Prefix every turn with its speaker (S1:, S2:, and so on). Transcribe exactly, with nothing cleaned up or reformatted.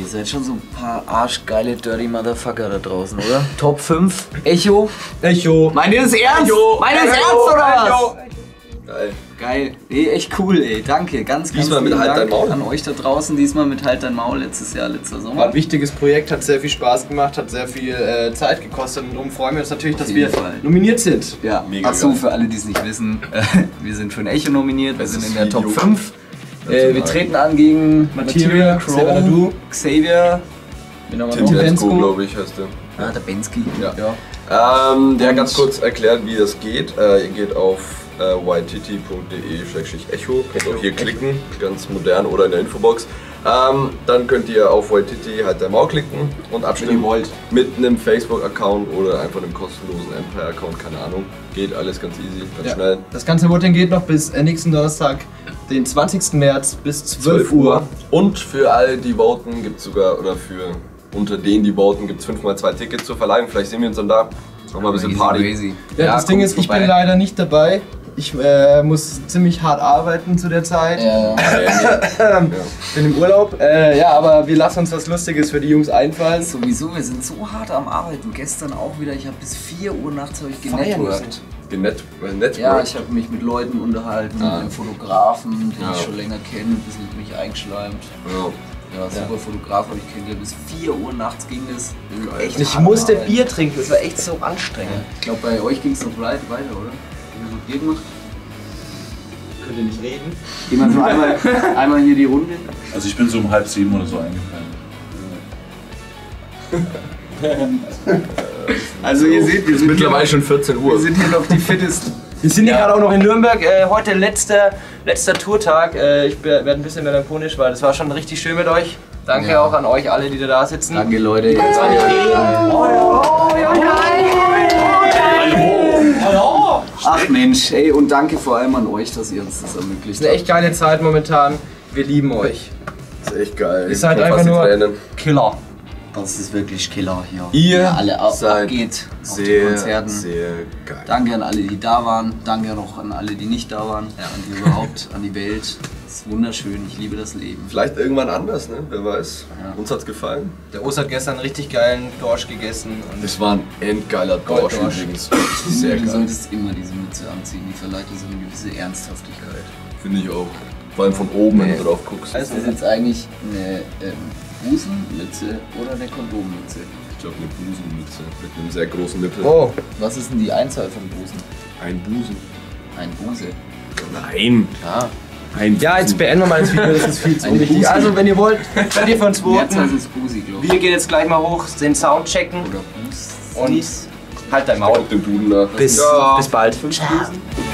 S1: seid schon so ein paar arschgeile Dirty Motherfucker da draußen, oder? Top fünf. Echo.
S2: Echo.
S1: Meint ihr das ernst?
S2: Echo.
S1: Meint ihr das
S2: Echo.
S1: ernst oder was?
S2: Echo.
S3: Geil.
S1: Geil. Nee, echt cool, ey. Danke. Ganz, ganz
S3: Diesmal mit
S1: vielen
S3: Halt
S1: Dank
S3: dein Maul.
S1: an euch da draußen. Diesmal mit Halt dein Maul. Letztes Jahr, letzter
S2: War
S1: Sommer.
S2: ein wichtiges Projekt, hat sehr viel Spaß gemacht, hat sehr viel äh, Zeit gekostet und darum freuen wir uns natürlich,
S1: Auf
S2: dass
S1: jeden
S2: wir
S1: Fall.
S2: nominiert sind.
S1: Ja,
S3: Mega
S1: ach so,
S3: geil.
S1: für alle, die es nicht wissen. Äh, wir sind für ein Echo nominiert. Wir sind
S3: Bestes
S1: in der Top
S3: Video.
S1: fünf. Äh, wir treten an gegen
S2: Materia,
S1: Crow,
S2: Xavier Nadu.
S1: Xavier. Wen haben wir noch?
S3: Tintilenko,
S2: Bensko.
S3: glaube ich, heißt der.
S1: Ah, der Bensky.
S3: Ja.
S1: ja.
S3: Ähm, der
S1: Und-
S3: ganz kurz erklärt, wie das geht. Äh, ihr geht auf äh, waititi punkt de slash echo, könnt auch hier klicken, ganz modern oder in der Infobox. Ähm, dann könnt ihr auf Waititi halt der Maul klicken und abstimmen
S1: ihr wollt.
S3: mit einem Facebook-Account oder einfach einem kostenlosen Empire-Account, keine Ahnung. Geht alles ganz easy, ganz
S2: Ja.
S3: schnell.
S2: Das ganze Voting geht noch bis äh, nächsten Donnerstag, den zwanzigsten März bis zwölf Uhr.
S3: Und für alle, die voten, gibt es sogar, oder für unter denen, die voten, gibt es fünfmal zwei Tickets zur Verleihung. Vielleicht sehen wir uns dann da. Noch mal ein bisschen
S1: Easy
S3: Party.
S1: crazy.
S2: Ja, das Ding
S1: kommt
S2: ist, ich
S1: vorbei.
S2: bin leider nicht dabei. Ich äh, muss ziemlich hart arbeiten zu der Zeit.
S1: Ja,
S3: Ja.
S2: Bin im Urlaub. Äh, ja, aber wir lassen uns was Lustiges für die Jungs einfallen.
S1: sowieso, wir sind so hart am Arbeiten. Gestern auch wieder, ich habe bis vier Uhr nachts hab ich
S2: Feiern
S1: genetworked.
S2: müssen.
S3: Genet äh, Network.
S1: Ja, ich habe mich mit Leuten unterhalten,
S3: Ah.
S1: mit einem Fotografen, den
S3: Ja.
S1: ich schon länger kenne, ein bisschen mit mich eingeschleimt.
S3: Ja.
S1: Ja, super Fotograf habe ich kennengelernt. Bis vier Uhr nachts ging es. Echt
S2: Ich
S1: hart
S2: musste
S1: arbeiten.
S2: Bier trinken, das war echt so anstrengend.
S1: Ja, ich glaube, bei euch ging es noch weit weiter, oder? Habt ihr noch Bier gemacht?
S2: Könnt ihr nicht reden?
S1: Gehen wir so einmal, einmal hier die Runde.
S4: Also ich bin so um halb sieben oder so eingefallen.
S1: Also ihr seht, wir
S3: ist
S1: sind,
S3: mittlerweile
S1: hier,
S3: schon vierzehn Uhr.
S1: wir sind hier noch die fittesten.
S2: Wir sind hier
S1: Ja.
S2: gerade auch noch in Nürnberg. Äh, heute letzter, letzter Tourtag. Äh, ich werde ein bisschen melancholisch, weil das war schon richtig schön mit euch. Danke
S1: Ja.
S2: auch an euch alle, die da sitzen.
S1: Danke Leute. Ach Mensch, ey, und danke vor allem an euch, dass ihr uns das
S2: Das
S1: ermöglicht
S2: ist eine echt geile Zeit momentan. Wir lieben euch.
S3: Das ist echt geil.
S2: Ihr seid
S3: Ich komm
S2: einfach
S3: fast in
S2: nur
S3: Tränen.
S2: Killer.
S1: Das ist wirklich Killer hier.
S3: Ihr
S1: ja, alle ab,
S3: seid
S1: abgeht auf die
S3: Sehr,
S1: Konzerten.
S3: sehr geil.
S1: Danke an alle, die da waren. Danke noch an alle, die nicht da waren. Ja, an die überhaupt, an die Welt. Es ist wunderschön. Ich liebe das Leben.
S3: Vielleicht irgendwann anders, ne? Wer weiß.
S1: Ja.
S3: Uns hat's gefallen.
S2: Der Ost hat gestern einen richtig geilen Dorsch gegessen. Und
S3: Das war ein endgeiler Dorsch
S2: Dorsch.
S3: übrigens. Sehr
S1: du
S3: geil.
S1: solltest immer diese Mütze anziehen. Die verleiht dir so eine gewisse Ernsthaftigkeit.
S3: Finde ich auch. Vor allem von oben, wenn
S1: Nee.
S3: du drauf guckst.
S1: Ist das jetzt eigentlich eine ähm, Busenmütze oder eine Kondommütze?
S3: Ich glaube eine Busenmütze mit einem sehr großen Nippel.
S2: oh,
S1: Was ist denn die Einzahl von Busen?
S3: Ein Busen.
S1: Ein Buse.
S3: Nein.
S1: Ja.
S3: Ein
S2: ja, jetzt beenden wir mal das Video, das ist viel zu
S1: Eine
S2: unwichtig.
S1: Busi.
S2: Also, wenn ihr wollt, könnt ihr für uns
S1: Mehrzahl
S2: voten.
S1: ist Busi, glaube ich.
S2: Wir gehen jetzt gleich mal hoch, den Sound checken
S1: Oder Bus.
S2: und halt dein Maul.
S3: Guck den Duden nach.
S2: Bis,
S3: Ja.
S2: bis bald.
S1: Fünf Busen?